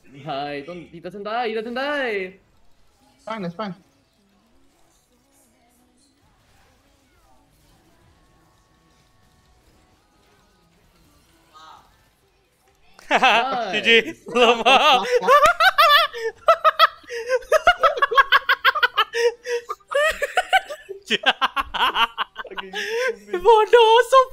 Dai, Tita Sendai, Tita Sendai. Fine, that's fine. GG, Nice. lemah. Bodoh,